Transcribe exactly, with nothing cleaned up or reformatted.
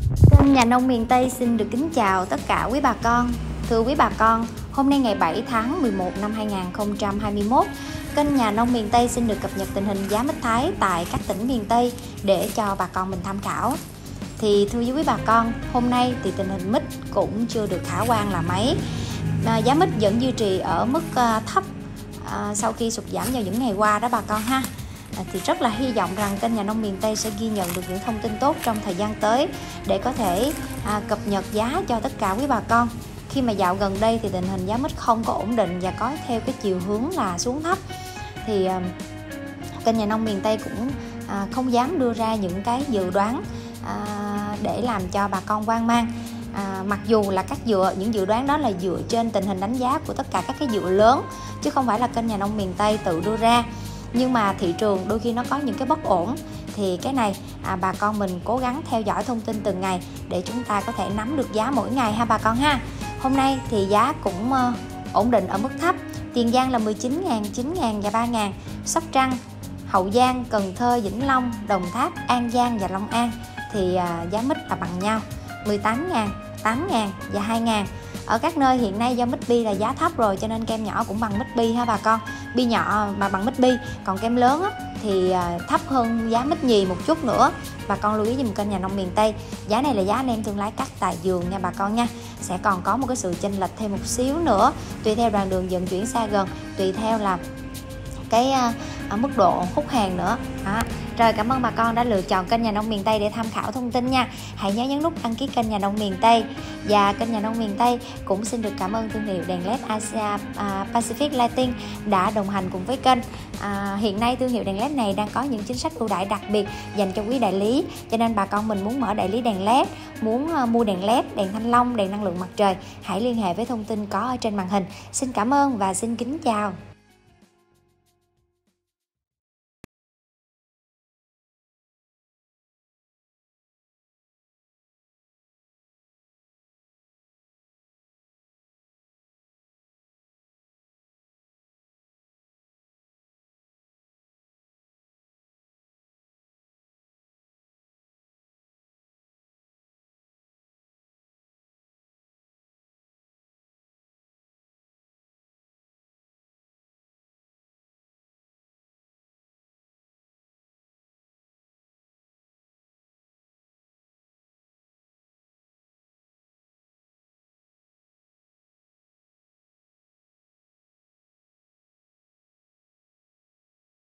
Kênh Nhà Nông Miền Tây xin được kính chào tất cả quý bà con. Thưa quý bà con, hôm nay ngày bảy tháng mười một năm hai nghìn không trăm hai mươi mốt, kênh Nhà Nông Miền Tây xin được cập nhật tình hình giá mít Thái tại các tỉnh miền Tây để cho bà con mình tham khảo. Thì thưa quý bà con, hôm nay thì tình hình mít cũng chưa được khả quan là mấy. À, giá mít vẫn duy trì ở mức uh, thấp à, sau khi sụt giảm vào những ngày qua đó bà con ha. À, thì rất là hy vọng rằng kênh Nhà Nông Miền Tây sẽ ghi nhận được những thông tin tốt trong thời gian tới để có thể à, cập nhật giá cho tất cả quý bà con. Khi mà dạo gần đây thì tình hình giá mít không có ổn định và có theo cái chiều hướng là xuống thấp, thì à, kênh Nhà Nông Miền Tây cũng à, không dám đưa ra những cái dự đoán à, để làm cho bà con hoang mang. À, mặc dù là các dựa những dự đoán đó là dựa trên tình hình đánh giá của tất cả các cái dựa lớn chứ không phải là kênh Nhà Nông Miền Tây tự đưa ra. Nhưng mà thị trường đôi khi nó có những cái bất ổn, thì cái này à, bà con mình cố gắng theo dõi thông tin từng ngày để chúng ta có thể nắm được giá mỗi ngày ha bà con ha. Hôm nay thì giá cũng uh, ổn định ở mức thấp. Tiền Giang là mười chín ngàn, chín ngàn và ba ngàn. Sóc Trăng, Hậu Giang, Cần Thơ, Vĩnh Long, Đồng Tháp, An Giang và Long An thì uh, giá mít là bằng nhau, mười tám ngàn, tám ngàn và hai ngàn. Ở các nơi hiện nay do mít bi là giá thấp rồi cho nên kem nhỏ cũng bằng mít bi ha bà con. Bi nhỏ mà bằng mít bi, còn kem lớn á, thì thấp hơn giá mít nhì một chút nữa. Bà con lưu ý dùm kênh Nhà Nông Miền Tây. Giá này là giá anh em thương lái cắt tại vườn nha bà con nha. Sẽ còn có một cái sự chênh lệch thêm một xíu nữa tùy theo đoạn đường vận chuyển xa gần, tùy theo là cái uh, mức độ hút hàng nữa đó. Rồi, cảm ơn bà con đã lựa chọn kênh Nhà Nông Miền Tây để tham khảo thông tin nha. Hãy nhớ nhấn nút đăng ký kênh Nhà Nông Miền Tây. Và kênh Nhà Nông Miền Tây cũng xin được cảm ơn thương hiệu đèn led Asia uh, Pacific Lighting đã đồng hành cùng với kênh. À, hiện nay thương hiệu đèn led này đang có những chính sách ưu đãi đặc biệt dành cho quý đại lý, cho nên bà con mình muốn mở đại lý đèn led, muốn uh, mua đèn led, đèn thanh long, đèn năng lượng mặt trời, hãy liên hệ với thông tin có ở trên màn hình. Xin cảm ơn và xin kính chào.